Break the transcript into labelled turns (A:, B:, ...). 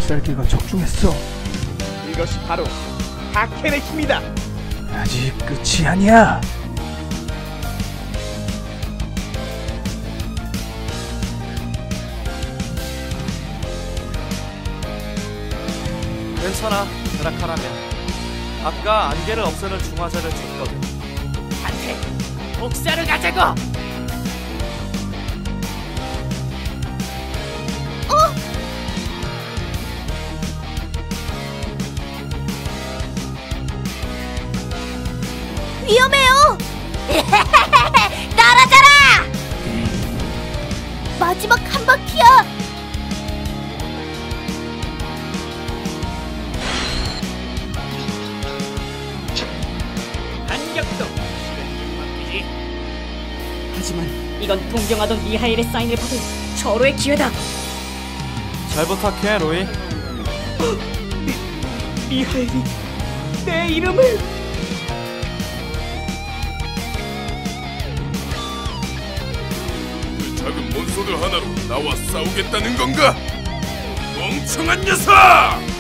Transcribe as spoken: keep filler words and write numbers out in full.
A: 필살기가 적중했어.
B: 이것이 바로 하켄의 힘이다.
A: 아직 끝이 아니야.
C: 괜찮아, 드라카라면. 아까 안개를 없애는 중화제를 줬거든.
D: 한테 복사를 가자고.
E: 위험해요. 날아가라. 마지막 한 바퀴야.
D: 반격도 바뀌지. 하지만 이건 동경하던 미하일의 사인을 받을 절호의 기회다.
C: 잘 부탁해, 로이.
B: 미, 미하일이 내 이름을.
F: 그 작은 몬스터들 하나로 나와 싸우겠다는 건가? 멍청한 녀석!